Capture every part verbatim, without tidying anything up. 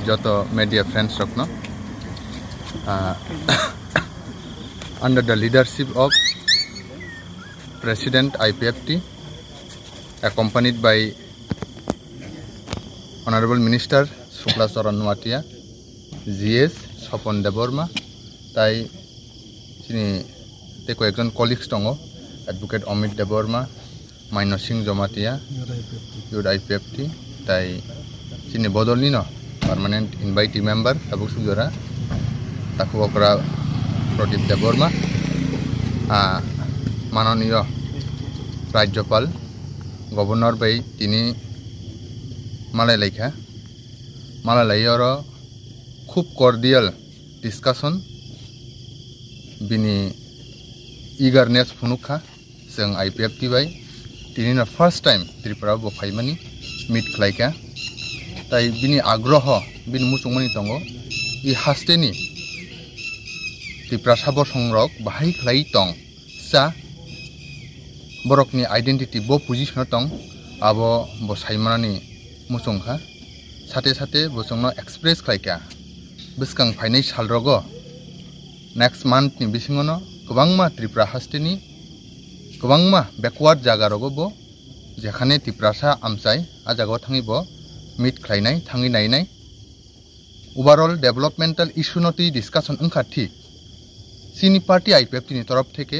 joto media friends rokno under the leadership of President I P F T accompanied by Honorable Minister Shukla Saran Nuatia G S Sopon Deborma tai sini teko ekjon colleagues tongo Advocate Omid Deborma Minor Singh Jomatia Yud I P F T tai sini bodolni no permanent invitee member tabuk sujora taku okra Pradip Deborma a manoniyo Rajyapal Governor bai tini Malaikha Malalayoro khub cordial discussion bini eagerness phunukha seng I P F T bai tini na first time Tripura bo phaimani meet khlaika tai bini agroho bini musungmani tongo I hasteni Tripura sabor songrok bahai khlai tong sa borokni identity bo position tong abo bo saimanani musungkha sate sate bosongno express khlaika biskang phainai salrogo next month ni bisingono gobangma Tripura hasteni gobangma backward jaga rogo bo jekhane Tripura sa amsai a jago thangi bo meet khlainai thangi nainai overall developmental issue noti discussion ongkha thik sini party I P F T ni torof theke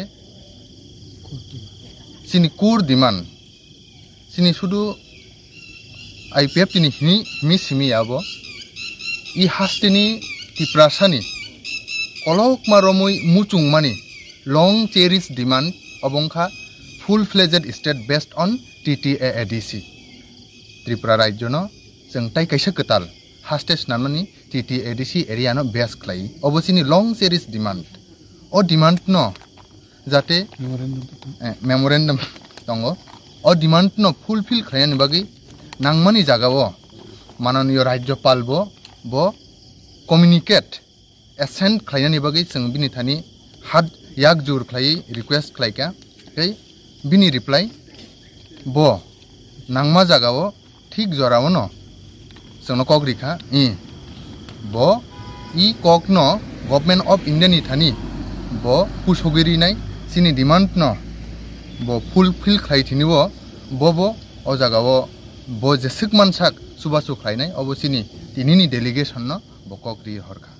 sini kur demand sini sudu I P F T ni hini mi simi abo I hasteni Tripura sani kolok maromoi muchung mani long cherish demand obongkha full fledged state based on T T A A D C Tripura rajyo no jeng tai kaisa ketal hastes namani T T A D C area no base khlai obosini long cherish demand o demand no jate memorandum tongo o demand no fulfill khlaini bagi nangmani jagao manoniyo Rajyapal bo bo communicate assent khlaini bagi jeng bini thani had yakjur khlai request khlaika kai bini reply bo nangma jagao thik jorao no jengno kogrikha I bo I kok no government of India ni thani bo pusogiri nai sini demand no bo fulfill khlai thini bo bo bo o jagao bo jesik mansak subasu khlainai obosini tinini delegation no bo kokri horkha